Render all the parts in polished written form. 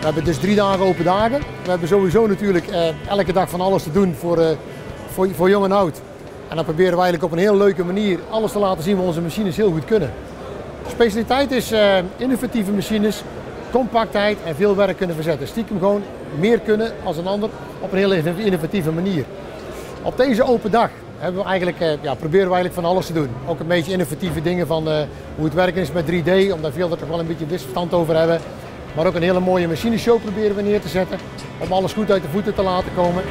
We hebben dus 3 dagen open dagen. We hebben sowieso natuurlijk elke dag van alles te doen voor jong en oud. En dan proberen we eigenlijk op een heel leuke manier alles te laten zien wat onze machines heel goed kunnen. De specialiteit is innovatieve machines, compactheid en veel werk kunnen verzetten. Stiekem gewoon meer kunnen als een ander op een heel innovatieve manier. Op deze open dag hebben we eigenlijk, proberen we eigenlijk van alles te doen. Ook een beetje innovatieve dingen van hoe het werken is met 3D, omdat veel er toch wel een beetje misverstand over hebben. Maar ook een hele mooie machineshow proberen we neer te zetten om alles goed uit de voeten te laten komen.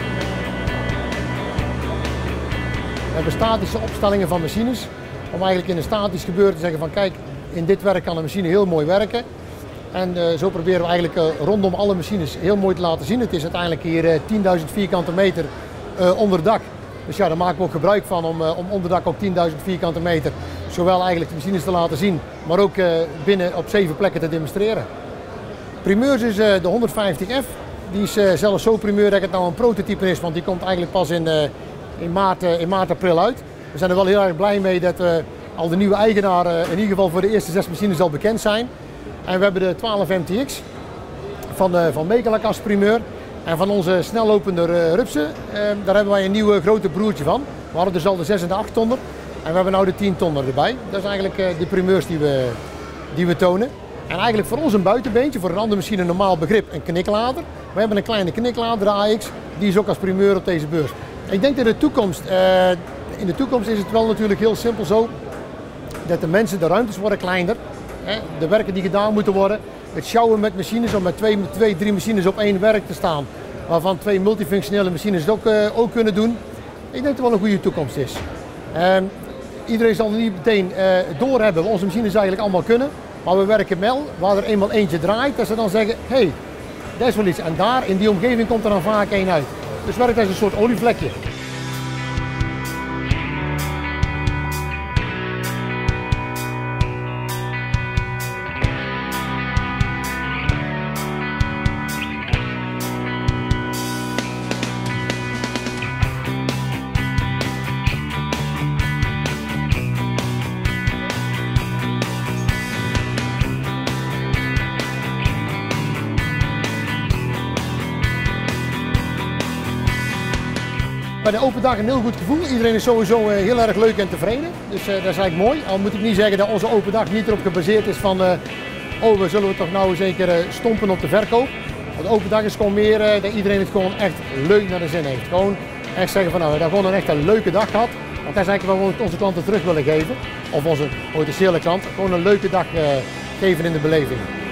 We hebben statische opstellingen van machines, om eigenlijk in een statisch gebeuren te zeggen van kijk, in dit werk kan een machine heel mooi werken. En zo proberen we eigenlijk rondom alle machines heel mooi te laten zien. Het is uiteindelijk hier 10.000 vierkante meter onder dak. Dus ja, daar maken we ook gebruik van om onderdak ook 10.000 vierkante meter zowel eigenlijk de machines te laten zien, maar ook binnen op 7 plekken te demonstreren. Primeurs is de 150F. Die is zelfs zo primeur dat het nou een prototype is, want die komt eigenlijk pas in maart, april uit. We zijn er wel heel erg blij mee dat al de nieuwe eigenaren in ieder geval voor de eerste 6 machines al bekend zijn. En we hebben de 12 MTX van Mecalac als primeur. En van onze snellopende rupsen, daar hebben wij een nieuw grote broertje van. We hadden dus al de 6 en de 8 tonner. En we hebben nu de 10 tonner erbij. Dat is eigenlijk de primeurs die we tonen. En eigenlijk voor ons een buitenbeentje, voor een andere misschien een normaal begrip, een kniklader. We hebben een kleine kniklader, de AX, die is ook als primeur op deze beurs. Ik denk dat in de toekomst is het wel natuurlijk heel simpel zo dat de ruimtes worden kleiner. De werken die gedaan moeten worden, het sjouwen met machines om met 3 machines op 1 werk te staan, waarvan 2 multifunctionele machines het ook kunnen doen. Ik denk dat het wel een goede toekomst is. Iedereen zal niet meteen doorhebben wat onze machines eigenlijk allemaal kunnen, maar we werken wel, waar er eenmaal eentje draait, dat ze dan zeggen, hé, dat is wel iets. En daar, in die omgeving, komt er dan vaak één uit. Dus het werkt als een soort olievlekje. Bij de open dag een heel goed gevoel. Iedereen is sowieso heel erg leuk en tevreden. Dus dat is eigenlijk mooi. Al moet ik niet zeggen dat onze open dag niet erop gebaseerd is van we zullen toch nou eens een keer stompen op de verkoop. Want de open dag is gewoon meer dat iedereen het gewoon echt leuk naar de zin heeft. Gewoon echt zeggen van we hebben gewoon echt een leuke dag gehad. Want dat is eigenlijk wat we onze klanten terug willen geven. Of onze potentiële klant. Gewoon een leuke dag geven in de beleving.